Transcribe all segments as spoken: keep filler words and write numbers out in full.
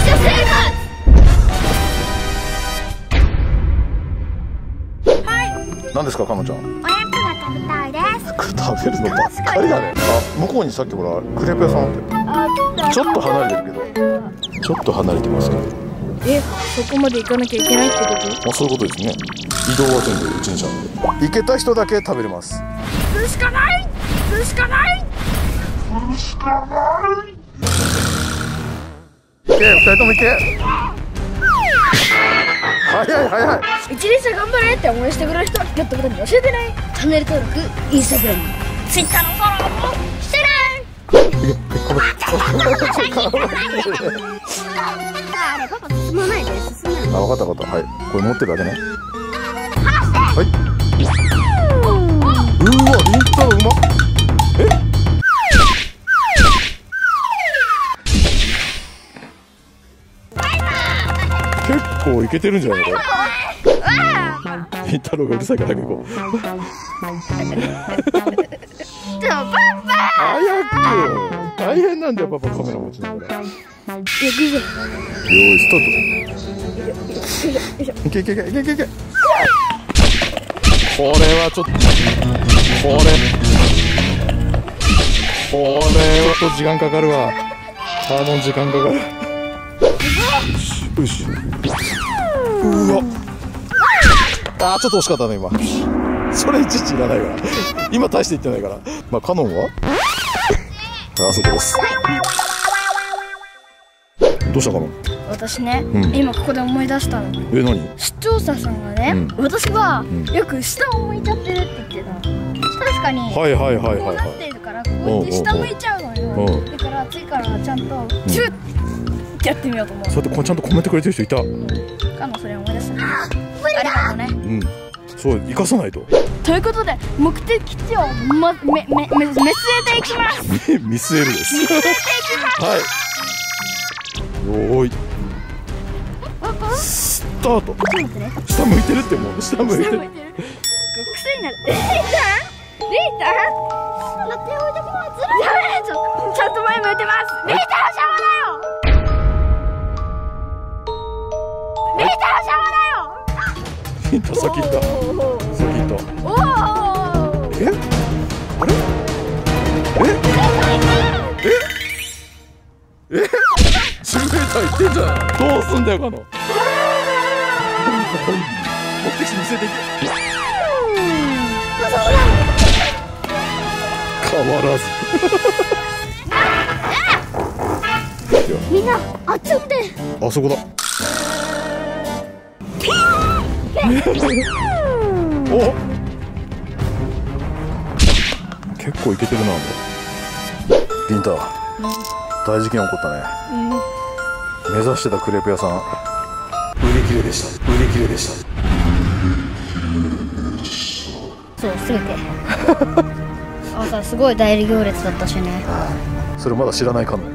何ですか、かのちゃん。 おやつが食べたいです。 これ食べるのばっかりだね。あ、向こうにさっきほらクレープ屋さんあって、ちょっと離れてるけど、ちょっと離れてますけど。 え、そこまで行かなきゃいけないってこと？ あ、そういうことですね。移動は全部一日なんで、行けた人だけ食べれます。 するしかない。するしかない。 するしかない。行け、二人とも行け。早い早い。 一輪車頑張れって応援してくれる人はグッドボタンに教えてね。チャンネル登録、インスタグラム、ツイッターのフォローもしてね。 あれパパ進まないで進まない。 あ、分かった分かった。はい、これ持ってるだけね。はい。うわ、りんたろうまっ。え、結構いけてるんじゃないのこれ。りんたろうがうるさいから早く行こう。早く。大変なんだよ、パパカメラ持ちながら。よーい、スタート。いけいけいけいけいけいけ。これはちょっと、これこれはちょっと時間かかるわ。あの時間かかる。よしよし。うわ、あー、ちょっと惜しかったね今。それいちいちいらないから今大して言ってないから。まあカノンはあそこです。どうしたかな。 私ね、 うん、 今ここで思い出したの。 え、何？ 視聴者さんがね、うん、私はよく下を向いちゃってるって言ってた。確かにはいはいはいはいはい、 こうなっているからこうやって下向いちゃうのよ。だから次からちゃんとチュッってやってみようと思う。 そうやってこちゃんとコメントくれてる人いた。 かのそれ思い出したね。ありがとうね。うん、 そう生かさないと。 ということで目的地をまめめめ見据えていきます。 見据えるです。 見据えていきます。 はい。よーい。スタート。下向いてるってもう下向いてる。癖になる。 レイタン？レイタン？ 手置いてきます。 やべえ、ちょちゃんと前向いてます。レイタンのシャワだよ。レイタンのシャワだよ。 ヒント先行った。先行った。 おお。 え？あれ？え？え？え？じゅうメーターいってんじゃない。どうすんだよカノ。持ってきて見せていけ。変わらず。 みんなあっちを見て。 あそこだ。お、結構いけてるな。リンタ、大事件起こったね。うん、目指してたクレープ屋さん売り切れでした。売り切れでした。 そう、すべてあ、さ、すごい大行列だったしね。 それまだ知らないかも。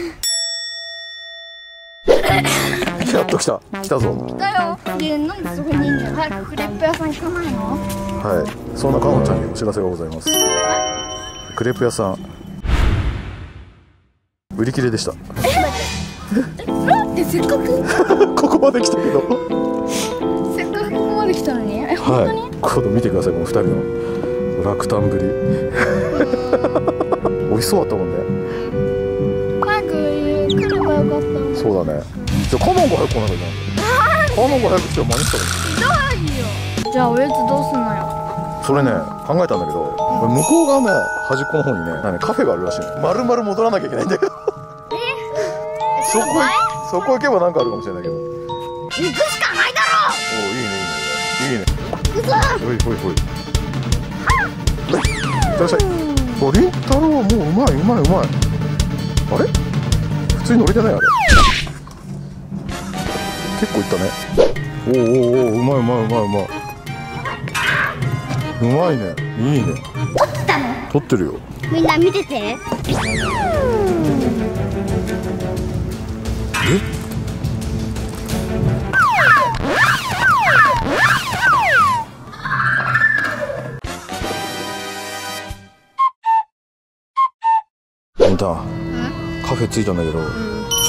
やっと来た。来たぞ。 来たよ。で、なんでそこにいんの？早くクレープ屋さん行かないの？ はい、そんなかのちゃんにお知らせがございます。クレープ屋さん売り切れでした。 え、待って、せっかくここまで来たけどせっかくここまで来たのに。え、本当に？ はい、今度見てください、このふたりの落胆ぶり。美味しそうだったもんね。 早く来ればよかった。 そうだね。じゃあカノンが早く来なきゃいけないんだよ。カノンが早く来ても間に合ったもん。 ひどいよ。じゃあおやつどうすんのよ。 それね、考えたんだけど、うん、向こう側の端っこの方にね、なんかカフェがあるらしいの。丸々戻らなきゃいけないんだけど。 えそこそこ行けばなんかあるかもしれないけど。 行くしかないだろ。 おお、いいねいいねいいね。 行くぞ。 ほいほいほい。はい、いってらっしゃい。お、りんたろうはもううまいうまいうまい。あれ？普通に乗れてないあれ。結構いったね。おーおーおー、うまいうまいうまいうまい。うまいね。いいね。 撮ってたの？ 撮ってるよ。 みんな見てて。え？ リンタン、カフェ着いたんだけど、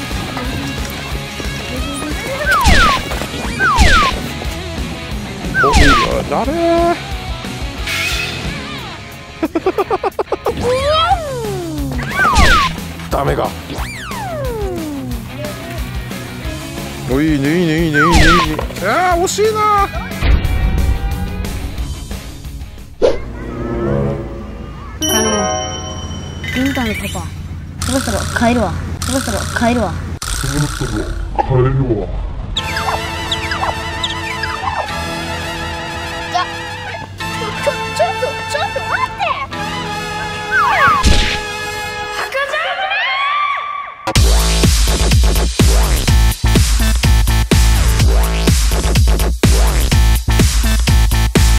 おいよ誰ダメか。おいいねいいねいいねいいねいいね。あー惜しいな。 あのインターのパパそろそろ帰るわそろそろ帰るわそろそろ帰るわ。